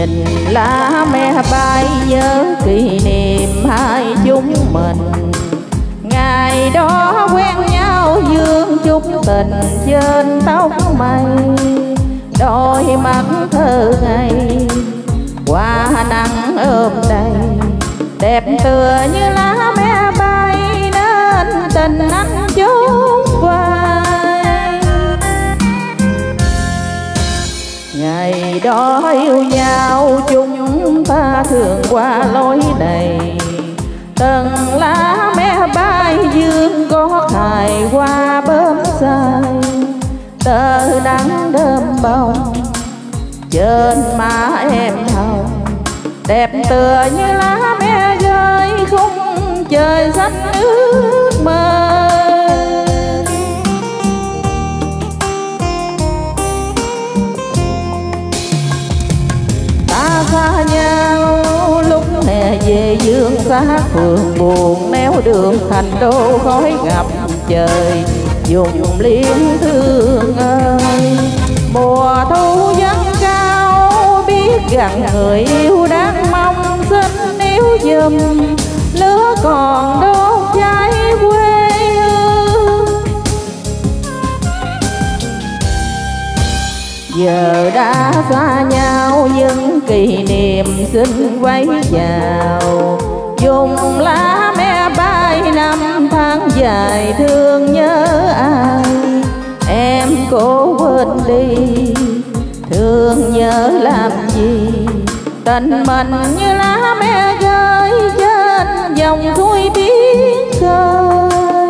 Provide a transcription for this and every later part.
Nhìn lá me bay nhớ kỷ niệm hai chúng mình. Ngày đó quen nhau vương chút tình trên tóc mây. Đôi mắt thơ ngây qua nắng ôm đầy, đẹp tựa như lá me bay nên tình anh chốn quay. Ngày đó yêu nhau chúng ta thường qua lối này, từng lá me bay dương có hài qua bướm say. Tơ nắng đơm bông trên má em hồng, đẹp tựa như lá me rơi khung trời xanh ước mơ. Ta xa nhau lúc hè về dương xa phường buồn, néo đường thành đô khói ngập trời dùng liên thương ơi. Mùa thu vắng cao biết rằng người yêu đang mong xin níu giùm, lửa còn đốt cháy quê hương. Giờ đã xa nhau nhưng kỷ niệm xin quay vào, dùng lá me bay năm tháng dài thương nhớ ai. Em cố quên đi thương nhớ làm gì, tình mình như lá me rơi trên dòng suối biết khơi.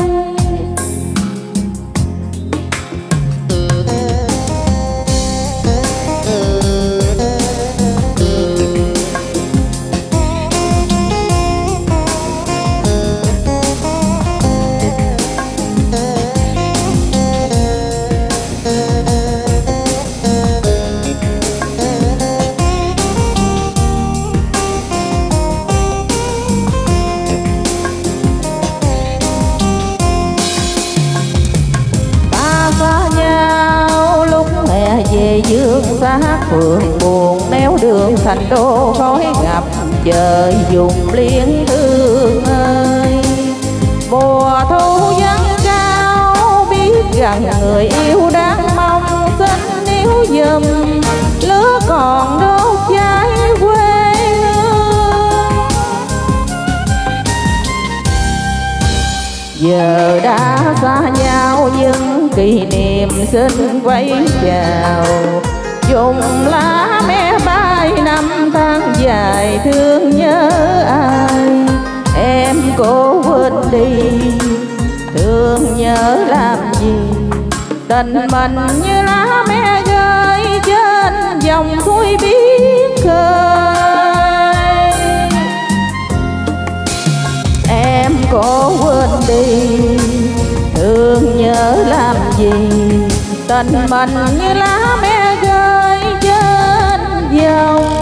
Về dương xa phường buồn, néo đường thành đô khói ngập trời dùng liên thương ơi. Mùa thu vắng cao biết rằng người yêu đang mong xin níu giùm, lửa còn đốt cháy quê hương. Giờ đã xa nhau nhưng kỷ niệm xin quay vào, dùng lá me bay năm tháng dài thương nhớ ai. Em cố quên đi thương nhớ làm gì, tình mình như lá me rơi trên dòng suối biết khơi. Em cố quên đi thương nhớ làm gì, tình mình như lá me rơi trên dòng